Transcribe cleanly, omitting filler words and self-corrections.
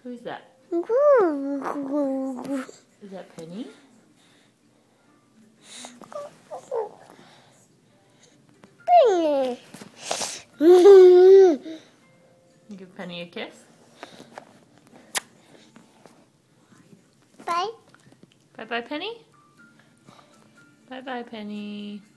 Who's that? Is that Penny? Penny. You give Penny a kiss? Bye. Bye-bye, Penny? Bye-bye, Penny.